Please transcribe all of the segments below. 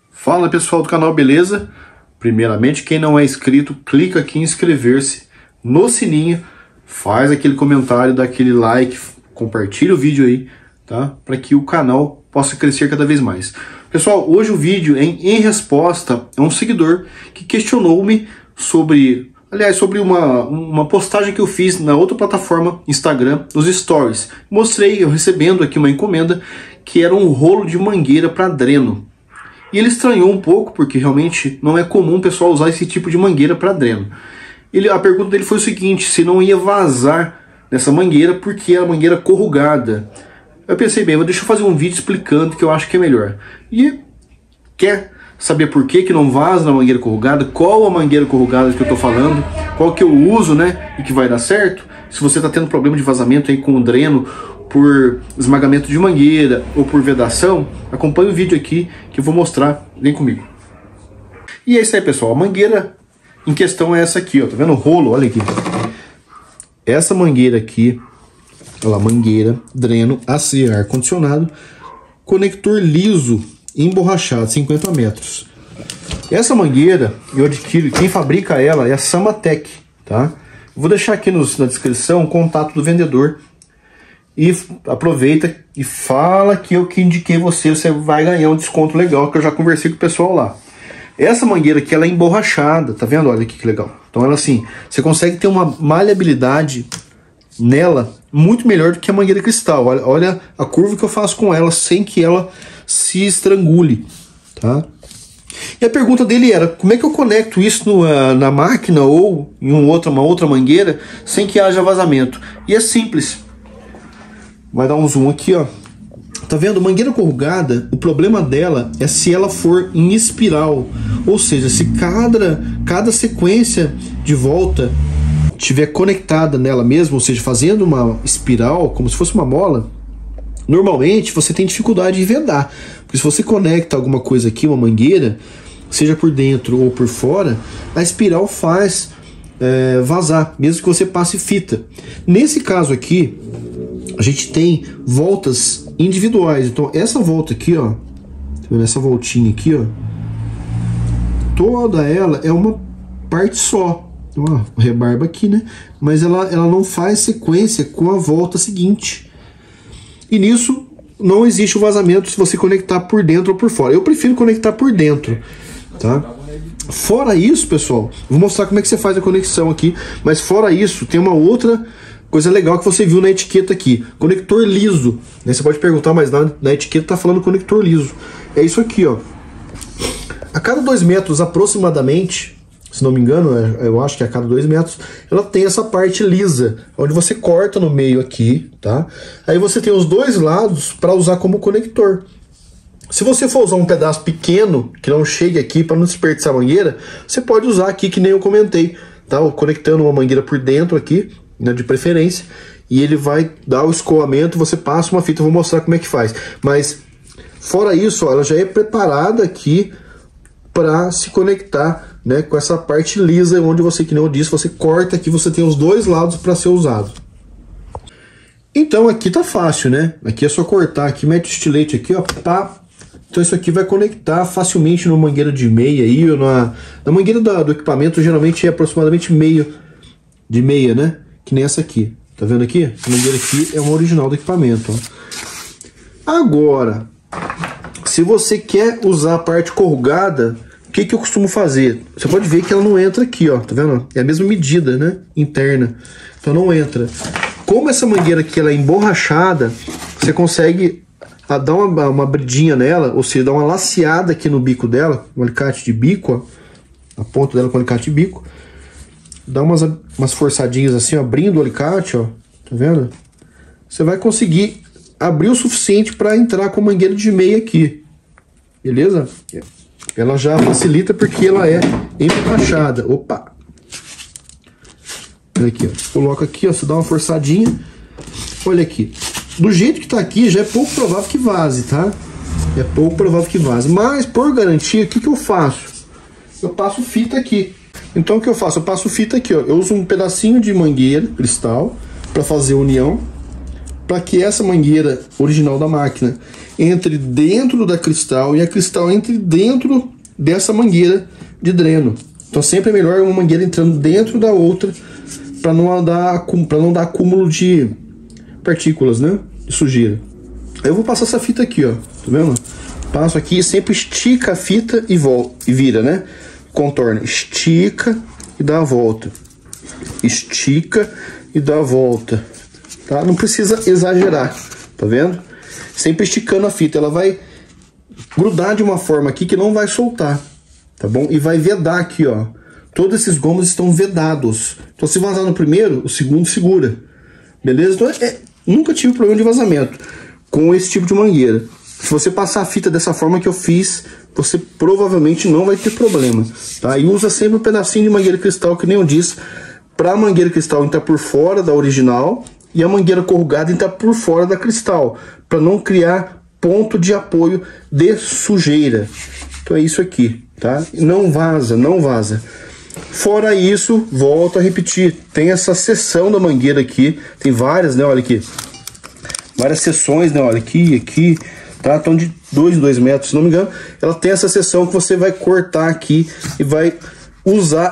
Fala pessoal do canal, beleza? Primeiramente, quem não é inscrito, clica aqui em inscrever-se, no sininho, faz aquele comentário, dá aquele like, compartilha o vídeo aí, tá? Para que o canal possa crescer cada vez mais. Pessoal, hoje o vídeo é em resposta a um seguidor que questionou-me sobre uma postagem que eu fiz na outra plataforma, Instagram, nos Stories. Mostrei eu recebendo aqui uma encomenda que era um rolo de mangueira para dreno. E ele estranhou um pouco, porque realmente não é comum o pessoal usar esse tipo de mangueira para dreno. A pergunta dele foi o seguinte, se não ia vazar nessa mangueira, porque é a mangueira corrugada. Eu pensei, bem, deixa eu fazer um vídeo explicando, que eu acho que é melhor. E quer saber por que não vaza na mangueira corrugada? Qual a mangueira corrugada que eu estou falando? Qual que eu uso, né? E que vai dar certo? Se você está tendo problema de vazamento aí com o dreno, por esmagamento de mangueira ou por vedação, acompanhe o vídeo aqui que eu vou mostrar, vem comigo. E é isso aí, pessoal, a mangueira em questão é essa aqui, ó, tá vendo o rolo? Olha aqui. Essa mangueira aqui, olha lá, mangueira, dreno, AC, ar-condicionado, conector liso, emborrachado, 50 metros. Essa mangueira, eu adquiro, quem fabrica ela é a Samatec, tá? Vou deixar aqui na descrição o contato do vendedor. E aproveita e fala que eu que indiquei você vai ganhar um desconto legal, que eu já conversei com o pessoal lá. Essa mangueira aqui, ela é emborrachada, tá vendo? Olha aqui que legal. Então ela assim, você consegue ter uma maleabilidade nela muito melhor do que a mangueira cristal. Olha a curva que eu faço com ela sem que ela se estrangule, tá? E a pergunta dele era, como é que eu conecto isso na máquina ou em uma outra mangueira sem que haja vazamento? E é simples. Vai dar um zoom aqui, ó. Tá vendo? Mangueira corrugada, o problema dela é se ela for em espiral. Ou seja, se cada sequência de volta estiver conectada nela mesma, ou seja, fazendo uma espiral, como se fosse uma mola, normalmente você tem dificuldade de vedar. Porque se você conecta alguma coisa aqui, uma mangueira, seja por dentro ou por fora, a espiral faz vazar, mesmo que você passe fita. Nesse caso aqui, a gente tem voltas individuais. Então essa volta aqui, ó, essa voltinha aqui, ó, toda ela é uma parte só. Uma rebarba aqui, né? Mas ela não faz sequência com a volta seguinte. E nisso não existe o vazamento se você conectar por dentro ou por fora. Eu prefiro conectar por dentro, tá? Fora isso, pessoal, vou mostrar como é que você faz a conexão aqui. Mas fora isso, tem uma outra coisa legal que você viu na etiqueta aqui, conector liso, né? Você pode perguntar, mas na etiqueta tá falando conector liso. É isso aqui, ó. A cada 2 metros aproximadamente, se não me engano, eu acho que a cada 2 metros, ela tem essa parte lisa, onde você corta no meio aqui, tá? Aí você tem os dois lados para usar como conector. Se você for usar um pedaço pequeno, que não chegue aqui para não desperdiçar a mangueira, você pode usar aqui que nem eu comentei, tá? Conectando uma mangueira por dentro aqui, de preferência, e ele vai dar o escoamento, você passa uma fita, eu vou mostrar como é que faz. Mas fora isso, ó, ela já é preparada aqui para se conectar, né, com essa parte lisa, onde você, que nem eu disse, você corta aqui, você tem os dois lados para ser usado. Então aqui tá fácil, né? Aqui é só cortar, aqui mete o estilete aqui, ó, pá. Então isso aqui vai conectar facilmente numa mangueira de meia aí, ou na mangueira do equipamento, geralmente é aproximadamente meio de meia, né? Que nem essa aqui, tá vendo aqui? Essa mangueira aqui é uma original do equipamento, ó. Agora, se você quer usar a parte corrugada, o que eu costumo fazer? Você pode ver que ela não entra aqui, ó, tá vendo? É a mesma medida, né? Interna, então não entra. Como essa mangueira aqui ela é emborrachada, você consegue dar uma abridinha nela, ou seja, dar uma laceada aqui no bico dela, um alicate de bico, ó, a ponta dela com alicate de bico. Dá umas forçadinhas assim, ó, abrindo o alicate, ó, tá vendo? Você vai conseguir abrir o suficiente para entrar com a mangueira de meia aqui, beleza? Ela já facilita porque ela é emborrachada. Opa! Olha aqui, ó. Coloca aqui, ó, você dá uma forçadinha. Olha aqui. Do jeito que tá aqui, já é pouco provável que vaze, tá? É pouco provável que vaze. Mas, por garantia, o que eu faço? Eu passo fita aqui. Então o que eu faço? Eu passo fita aqui, ó. Eu uso um pedacinho de mangueira cristal para fazer união. para que essa mangueira original da máquina entre dentro da Cristal e a Cristal entre dentro dessa mangueira de dreno. Então sempre é melhor uma mangueira entrando dentro da outra para não dar acúmulo de partículas, né? De sujeira. Eu vou passar essa fita aqui, ó. Tá vendo? Passo aqui, sempre estica a fita e volta e vira, né? Contorna, estica e dá a volta. Estica e dá a volta. Tá? Não precisa exagerar, tá vendo? Sempre esticando a fita, ela vai grudar de uma forma aqui que não vai soltar, tá bom? E vai vedar aqui, ó. Todos esses gomos estão vedados. Então se vazar no primeiro, o segundo segura. Beleza? Então nunca tive problema de vazamento com esse tipo de mangueira. Se você passar a fita dessa forma que eu fiz, você provavelmente não vai ter problema, tá? E usa sempre um pedacinho de mangueira Cristal, que nem eu disse, para a mangueira Cristal entrar por fora da original e a mangueira corrugada entrar por fora da Cristal, para não criar ponto de apoio de sujeira. Então é isso aqui, tá? Não vaza, não vaza. Fora isso, volto a repetir, tem essa seção da mangueira aqui, tem várias, né? Olha aqui, várias seções, né? Olha aqui, tá? Então de 2 em 2 metros, se não me engano. Ela tem essa seção que você vai cortar aqui e vai usar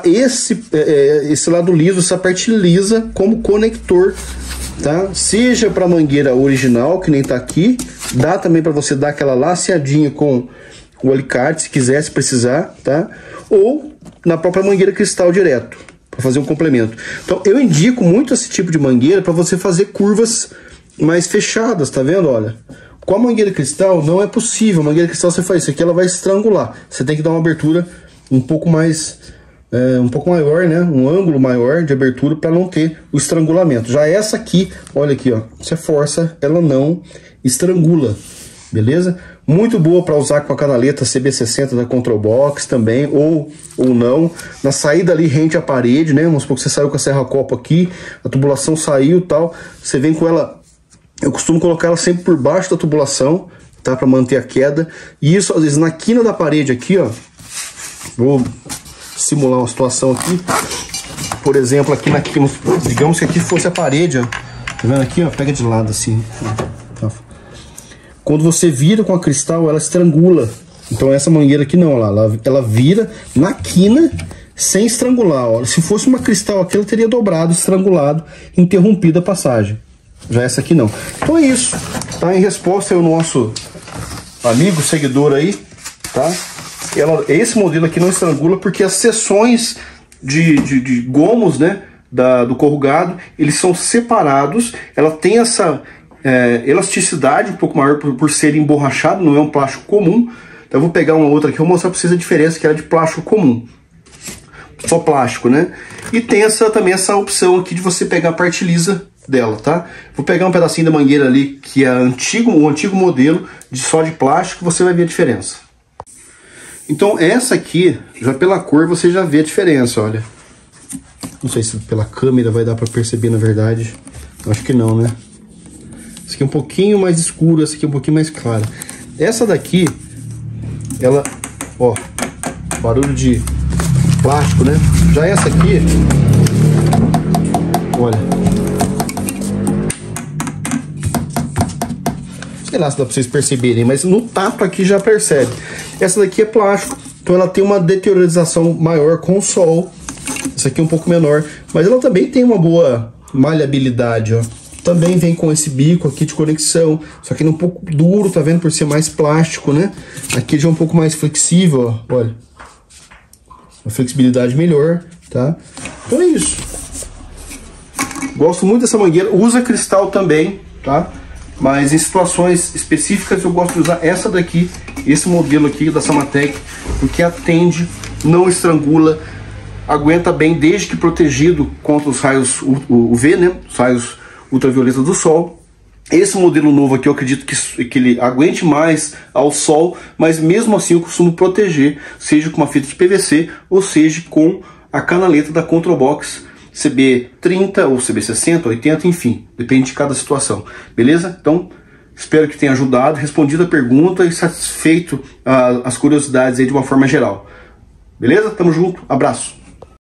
esse lado liso, essa parte lisa como conector, tá? Seja para mangueira original, que nem tá aqui, dá também para você dar aquela laceadinha com o alicate, se quiser, se precisar, tá? Ou na própria mangueira Cristal direto, para fazer um complemento. Então eu indico muito esse tipo de mangueira para você fazer curvas mais fechadas, tá vendo? Olha, com a mangueira Cristal não é possível. A mangueira Cristal você faz isso aqui, ela vai estrangular. Você tem que dar uma abertura um pouco mais, um pouco maior, né? Um ângulo maior de abertura para não ter o estrangulamento. Já essa aqui, olha aqui, ó, você força, ela não estrangula, beleza? Muito boa para usar com a canaleta CB60 da Control Box também, ou não. Na saída ali rente à parede, né? Vamos supor que você saiu com a serra-copo aqui, a tubulação saiu e tal, você vem com ela. Eu costumo colocar ela sempre por baixo da tubulação, tá? Para manter a queda. E isso, às vezes, na quina da parede aqui, ó. Vou simular uma situação aqui. Por exemplo, aqui na quina, digamos que aqui fosse a parede, ó. Tá vendo aqui, ó? Pega de lado assim. Tá. Quando você vira com a Cristal, ela estrangula. Então essa mangueira aqui não, ela vira na quina sem estrangular. Ó. Se fosse uma Cristal aqui, ela teria dobrado, estrangulado, interrompido a passagem. Já essa aqui não. Então é isso, tá? Em resposta ao nosso amigo, seguidor aí, tá? Esse modelo aqui não estrangula porque as seções de gomos, né, do corrugado, eles são separados. Ela tem essa elasticidade um pouco maior por ser emborrachado, não é um plástico comum. Então eu vou pegar uma outra aqui e vou mostrar para vocês a diferença que era de plástico comum. Só plástico, né? E tem também essa opção aqui de você pegar a parte lisa dela, tá? Vou pegar um pedacinho da mangueira ali, que é o antigo modelo, só de plástico, você vai ver a diferença. Então essa aqui, já pela cor, você já vê a diferença, olha. Não sei se pela câmera vai dar pra perceber, na verdade. Acho que não, né? Essa aqui é um pouquinho mais escura, essa aqui é um pouquinho mais clara. Essa daqui, ela, ó, barulho de plástico, né? Já essa aqui, olha. Sei lá se dá pra vocês perceberem, mas no tato aqui já percebe. Essa daqui é plástico, então ela tem uma deteriorização maior com o sol. Essa aqui é um pouco menor, mas ela também tem uma boa maleabilidade, ó. Também vem com esse bico aqui de conexão, só que ele é um pouco duro, tá vendo? Por ser mais plástico, né? Aqui já é um pouco mais flexível, ó, olha. Uma flexibilidade melhor, tá? Então é isso. Gosto muito dessa mangueira, usa Cristal também, tá? Mas em situações específicas eu gosto de usar essa daqui, esse modelo aqui da Samatec, porque atende, não estrangula, aguenta bem desde que protegido contra os raios UV, né? Os raios ultravioleta do sol. Esse modelo novo aqui eu acredito que ele aguente mais ao sol, mas mesmo assim eu costumo proteger, seja com uma fita de PVC ou seja com a canaleta da Control Box CB30 ou CB60, 80, enfim, depende de cada situação, beleza? Então, espero que tenha ajudado, respondido a pergunta e satisfeito as curiosidades aí de uma forma geral. Beleza? Tamo junto, abraço!